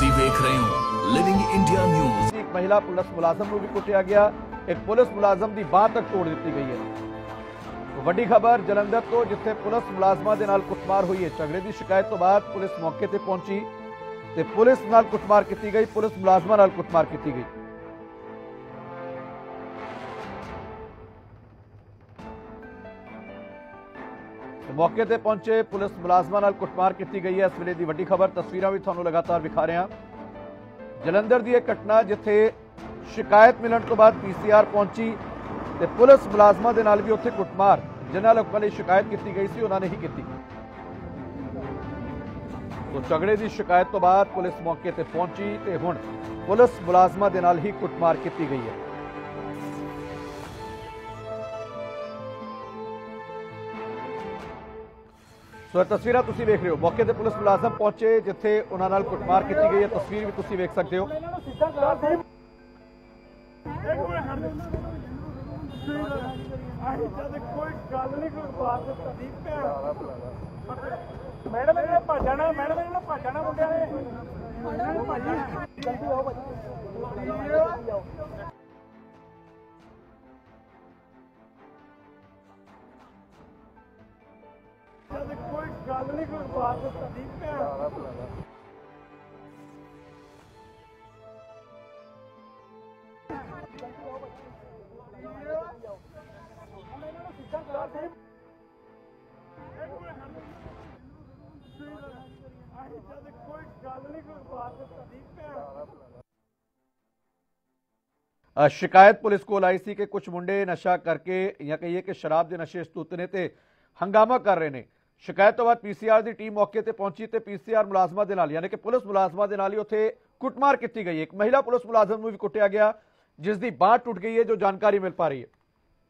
ਤੁਸੀਂ ਵੇਖ ਰਹੇ ਹੋ ਲਿਵਿੰਗ ਇੰਡੀਆ ਨਿਊਜ਼। एक महिला पुलिस मुलाजम ਨੂੰ भी कुटिया गया, एक पुलिस मुलाजम की बांह तक तोड़ दी गई है। ਵੱਡੀ खबर जलंधर तो जिथे पुलिस मुलाजमां दे नाल कुटमार हुई है। झगड़े की शिकायत तो बाद पुलिस मौके पर पहुंची ते पुलिस नाल कुटमार की गई, पुलिस मुलाजमां नाल कुटमार की गई। मौके पर पहुंचे पुलिस मुलाजमां नाल कुटमार की गई है। इस वेले की वड्डी खबर तस्वीरां भी तुहानूं लगातार विखा रहे हैं। जलंधर की एक घटना जिथे शिकायत मिलने तो बाद पीसीआर पहुंची ते पुलिस मुलाजमां दे नाल भी उत्थे कुटमार जिन्हां लोकां ने शिकायत की गई सी उन्होंने ही की। तो झगड़े की शिकायत तो बाद पुलिस मौके पर पहुंची ते हुण पुलिस मुलाजमां दे नाल ही कुटमार की गई है। सो तस्वीर तुम देख रहे हो, मौके पर पुलिस मुलाजम पहुंचे जिथे उन्होंने कुटमार की गई है। तस्वीर भी तुम देख सकते हो। शिकायत पुलिस को आई सी कि कुछ मुंडे नशा करके या कहिए कि शराब के नशे स्तुत ने ते हंगामा कर रहे हैं। शिकायत तो बाद पीसीआर की टीम मौके पर पहुंची तो पीसीआर मुलाजमां दे नाल यानी कि पुलिस मुलाजमां दे नाल ही उत्थे कुटमार की गई। एक महिला पुलिस मुलाजम को भी कुटिया गया जिसकी बांह टूट गई है, जो जानकारी मिल पा रही है।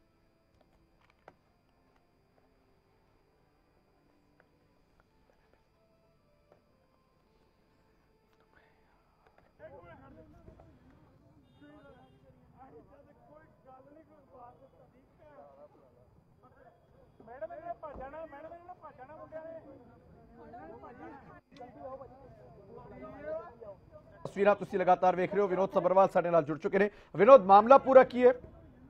तस्वीर तुम लगातार देख रहे हो। विनोद सबरवाल साडे नाल जुड़ चुके हैं। विनोद, मामला पूरा की है?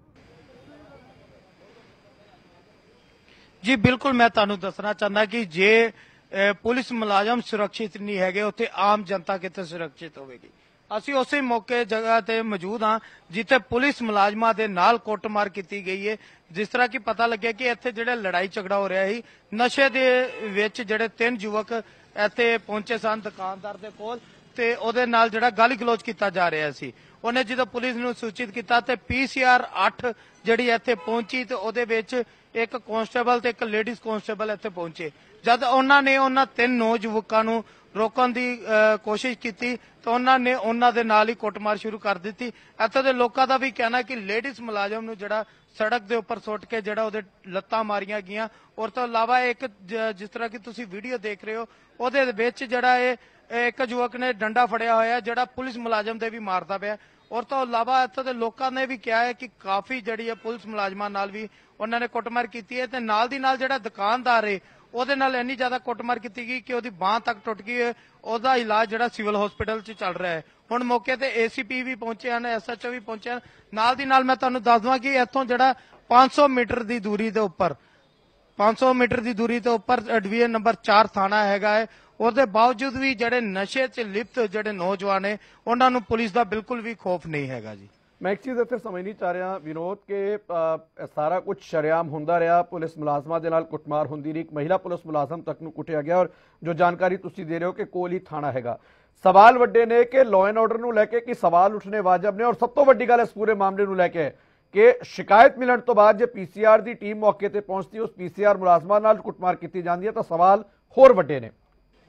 जी बिल्कुल, मैं तुहानू दसना चाहता कि जे पुलिस मुलाजम सुरक्षित नहीं है उत्थे आम जनता कितने सुरक्षित होगी। ਅਸੀਂ ਉਸੇ ਮੌਕੇ ਜਗ੍ਹਾ ਤੇ ਮੌਜੂਦ ਹਾਂ ਜਿੱਥੇ ਪੁਲਿਸ ਮੁਲਾਜ਼ਮਾਂ ਦੇ ਨਾਲ ਕੁੱਟਮਾਰ ਕੀਤੀ ਗਈ ਹੈ। ਜਿਸ ਤਰ੍ਹਾਂ ਕਿ ਪਤਾ ਲੱਗਿਆ ਕਿ ਇੱਥੇ ਜਿਹੜਾ ਲੜਾਈ ਝਗੜਾ ਹੋ ਰਿਹਾ ਸੀ ਨਸ਼ੇ ਦੇ ਵਿੱਚ, ਜਿਹੜੇ 3 ਯੁਵਕ ਇੱਥੇ ਪਹੁੰਚੇ ਸਨ ਦੁਕਾਨਦਾਰ ਦੇ ਕੋਲ ਤੇ ਉਹਦੇ ਨਾਲ ਜਿਹੜਾ ਗਾਲੀ ਗਲੋਚ ਕੀਤਾ ਜਾ ਰਿਹਾ ਸੀ। ਉਹਨੇ ਜਦੋਂ ਪੁਲਿਸ ਨੂੰ ਸੂਚਿਤ ਕੀਤਾ ਤੇ ਪੀਸੀਆਰ 8 ਜਿਹੜੀ ਇੱਥੇ ਪਹੁੰਚੀ ਤੇ ਉਹਦੇ ਵਿੱਚ ਇੱਕ ਕਾਂਸਟੇਬਲ ਤੇ ਇੱਕ ਲੇਡੀਜ਼ ਕਾਂਸਟੇਬਲ ਇੱਥੇ ਪਹੁੰਚੇ। ਜਦ ਉਹਨਾਂ ਨੇ ਉਹਨਾਂ 3 ਨੌਜਵਾਨਾਂ ਨੂੰ ਰੋਕਣ ਦੀ ਕੋਸ਼ਿਸ਼ ਕੀਤੀ ਤਾਂ ਉਹਨਾਂ ਨੇ ਉਹਨਾਂ ਦੇ ਨਾਲ ਹੀ ਕੁੱਟਮਾਰ ਸ਼ੁਰੂ ਕਰ ਦਿੱਤੀ। ਇੱਥੇ ਦੇ ਲੋਕਾਂ ਦਾ ਵੀ ਕਹਿਣਾ ਕਿ ਲੇਡੀਜ਼ ਮੁਲਾਜ਼ਮ ਨੂੰ ਜਿਹੜਾ ਸੜਕ ਦੇ ਉੱਪਰ ਸੁੱਟ ਕੇ ਜਿਹੜਾ ਉਹਦੇ ਲੱਤਾਂ ਮਾਰੀਆਂ ਗਈਆਂ। ਔਰ ਤੋਂ ਇਲਾਵਾ ਇੱਕ ਜਿਸ ਤਰ੍ਹਾਂ ਕਿ ਤੁਸੀਂ ਵੀਡੀਓ ਦੇਖ ਰਹੇ ਹੋ ਉਹਦੇ ਵਿੱਚ ਜਿਹੜਾ ਇੱਕ ਯੁਵਕ ਨੇ ਡੰਡਾ ਫੜਿਆ ਹੋਇਆ ਜਿਹੜਾ ਪੁਲਿਸ ਮੁਲਾਜ਼ਮ ਦੇ ਵੀ ਮਾਰਦਾ ਪਿਆ। ਔਰ ਤੋਂ ਇਲਾਵਾ ਇੱਥੇ ਦੇ ਲੋਕਾਂ ਨੇ ਵੀ ਕਿਹਾ ਹੈ ਕਿ ਕਾਫੀ ਜਿਹੜੀ ਹੈ ਪੁਲਿਸ ਮੁਲਾਜ਼ਮਾਂ ਨਾਲ ਵੀ ਉਹਨਾਂ ਨੇ ਕੁੱਟਮਾਰ ਕੀਤੀ ਹੈ ਤੇ ਨਾਲ ਦੀ ਨਾਲ ਜਿਹੜਾ ਦੁਕਾਨਦਾਰ ਹੈ ਉਹਦੇ ਨਾਲ ਇੰਨੀ ਜ਼ਿਆਦਾ ਕੁੱਟਮਾਰ ਕੀਤੀ ਗਈ ਕਿ ਉਹਦੀ ਬਾਂਹ ਤੱਕ ਟੁੱਟ ਗਈ ਹੈ। ਉਹਦਾ ਇਲਾਜ ਜਿਹੜਾ ਸਿਵਲ ਹਸਪੀਟਲ 'ਚ ਚੱਲ ਰਿਹਾ ਹੈ। ਹੁਣ ਮੌਕੇ ਤੇ ਏਸੀਪੀ ਵੀ ਪਹੁੰਚੇ ਹਨ, ਐਸਐਚਓ ਵੀ ਪਹੁੰਚੇ ਹਨ। ਨਾਲ ਦੀ ਨਾਲ ਮੈਂ ਤੁਹਾਨੂੰ ਦੱਸ ਦਵਾਂ ਕਿ ਇੱਥੋਂ ਜਿਹੜਾ 500 ਮੀਟਰ ਦੀ ਦੂਰੀ ਦੇ ਉੱਪਰ 500 ਮੀਟਰ ਦੀ ਦੂਰੀ ਤੋਂ ਉੱਪਰ ਡਿਵੀਜ਼ਨ ਨੰਬਰ 4 ਥਾਣਾ ਹੈਗਾ ਹੈ। ਉਹਦੇ ਬਾਵਜੂਦ ਵੀ ਜਿਹੜੇ ਨਸ਼ੇ 'ਚ ਲਿਪਤ ਜਿਹੜੇ ਨੌਜਵਾਨ ਨੇ ਉਹਨਾਂ ਨੂੰ ਪੁਲਿਸ ਦਾ ਬਿਲਕੁਲ ਵੀ ਖੌਫ ਨਹੀਂ ਹੈਗਾ ਜੀ। मैं एक चीज़ इतने समझ नहीं चाह रहा विनोद के सारा कुछ शरेआम होंदा रहा, पुलिस मुलाजमां दे नाल कुटमार होंदी रही, एक महिला पुलिस मुलाजम तक नूं कुटिया गया और जो जानकारी तुसीं दे रहे हो कि कोल ही थाना हैगा। सवाल वड्डे ने कि लॉ एंड ऑर्डर नूं लैके कि सवाल उठने वाजिब ने और सब तो वड्डी गल इस पूरे मामले नूं लैके है कि शिकायत मिलण तो बाद जे पीसीआर की टीम मौके पर पहुंचती उस पीसीआर मुलाजमां नाल कुटमार की जाती है तो सवाल होर वड्डे ने।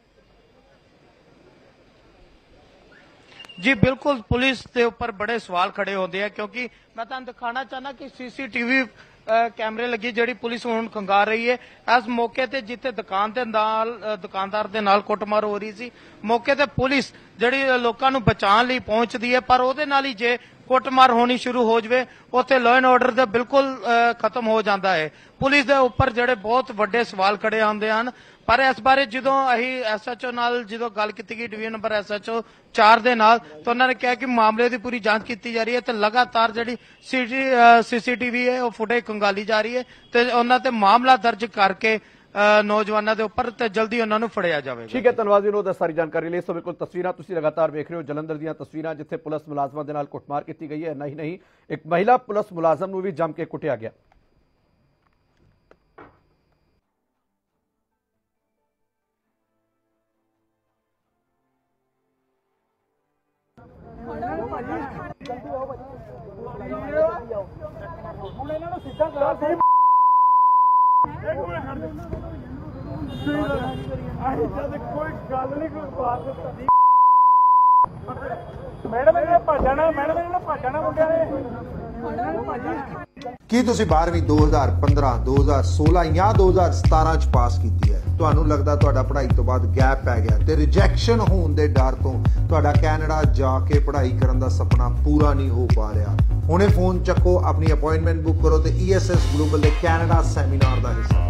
जी बिल्कुल, पुलिस के ऊपर बड़े सवाल खड़े होते हैं क्योंकि मैं तुहानूं दिखाना चाहना कि सीसीटीवी कैमरे लगी जिहड़ी पुलिस हुण खंगार रही है। इस मौके ते जिथे दुकानदार दे नाल कुटमार हो रही सी, मौके ते पुलिस जिहड़ी लोकां नूं बचाउण लई पहुंचदी है पर ਉਹਦੇ ਨਾਲ ही जे कुटमार होनी शुरू हो जाए उत्थे लॉ एंड ऑर्डर तो बिल्कुल खत्म हो जाता है। पुलिस के उपर जिहड़े बहुत वड्डे सवाल खड़े आउंदे हन ਪਰ ਇਸ ਬਾਰੇ ਜਦੋਂ ਅਸੀਂ SHO ਨਾਲ ਜਦੋਂ ਗੱਲ ਕੀਤੀ ਗਈ ਡਿਵੀਜ਼ਨ ਨੰਬਰ SHO 4 ਦੇ ਨਾਲ ਤਾਂ ਉਹਨਾਂ ਨੇ ਕਿਹਾ ਕਿ ਮਾਮਲੇ ਦੀ ਪੂਰੀ ਜਾਂਚ ਕੀਤੀ ਜਾ ਰਹੀ ਹੈ ਤੇ ਲਗਾਤਾਰ ਜਿਹੜੀ CCTV ਹੈ ਉਹ ਫੁਟੇਜ ਖੰਗਾਲੀ ਜਾ ਰਹੀ ਹੈ ਤੇ ਉਹਨਾਂ ਤੇ ਮਾਮਲਾ ਦਰਜ ਕਰਕੇ ਨੌਜਵਾਨਾਂ ਦੇ ਉੱਪਰ ਤੇ ਜਲਦੀ ਉਹਨਾਂ ਨੂੰ ਫੜਿਆ ਜਾਵੇਗਾ। ਠੀਕ ਹੈ, ਧੰਨਵਾਦ ਵਿਨੋਦ ਸਾਰੀ ਜਾਣਕਾਰੀ ਲਈ। ਸੋ ਬਿਲਕੁਲ ਤਸਵੀਰਾਂ ਤੁਸੀਂ ਲਗਾਤਾਰ ਵੇਖ ਰਹੇ ਹੋ ਜਲੰਧਰ ਦੀਆਂ ਤਸਵੀਰਾਂ ਜਿੱਥੇ ਪੁਲਿਸ ਮੁਲਾਜ਼ਮਾਂ ਦੇ ਨਾਲ ਕੁੱਟਮਾਰ ਕੀਤੀ ਗਈ ਹੈ। ਨਹੀਂ ਇੱਕ ਮਹਿਲਾ ਪੁਲਿਸ ਮੁਲਾਜ਼ਮ ਨੂੰ ਵੀ ਜੰਮ ਕੇ ਕੁੱਟਿਆ ਗਿਆ। ਕੋਈ ਗੱਲ ਨਹੀਂ, ਕੋਈ ਬਾਤ ਨਹੀਂ। ਮੈਡਮ ਇਹਨੇ ਭੱਜਣਾ ਮੁੰਡਿਆਂ ਨੇ। ਕੀ ਤੁਸੀਂ 12ਵੀਂ 2015 2016 ਜਾਂ 2017 ਚ ਪਾਸ ਕੀਤੀ ਹੈ? ਤੁਹਾਨੂੰ ਲੱਗਦਾ ਤੁਹਾਡਾ ਪੜ੍ਹਾਈ ਤੋਂ ਬਾਅਦ ਗੈਪ ਪੈ ਗਿਆ ਤੇ ਰਿਜੈਕਸ਼ਨ ਹੋਣ ਦੇ ਡਰ ਤੋਂ ਤੁਹਾਡਾ ਕੈਨੇਡਾ ਜਾ ਕੇ ਪੜ੍ਹਾਈ ਕਰਨ ਦਾ ਸੁਪਨਾ ਪੂਰਾ ਨਹੀਂ ਹੋ ਪਾ ਰਿਹਾ? ਹੁਣੇ ਫੋਨ ਚੱਕੋ, ਆਪਣੀ ਅਪਾਇੰਟਮੈਂਟ ਬੁੱਕ ਕਰੋ ਤੇ ESS ਗਲੋਬਲ ਦੇ ਕੈਨੇਡਾ ਸੈਮੀਨਾਰ ਦਾ ਹਿੱਸਾ